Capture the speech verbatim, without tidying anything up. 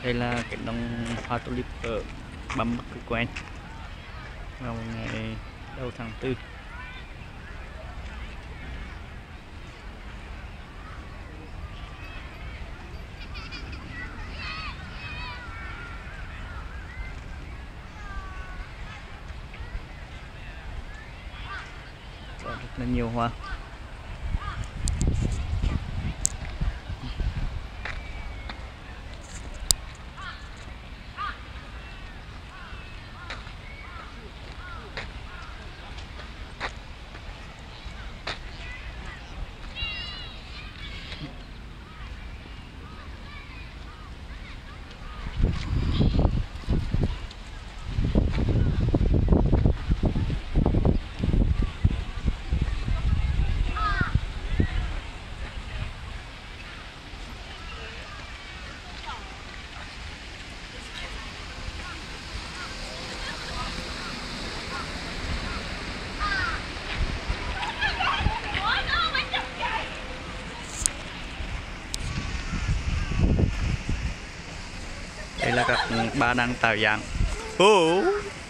Đây là cái nông hoa tulip ở Băm Bắc Cực Quen vào ngày đầu tháng tư. Có rất là nhiều hoa. Đây là các ba đang tạo dạng. Oh.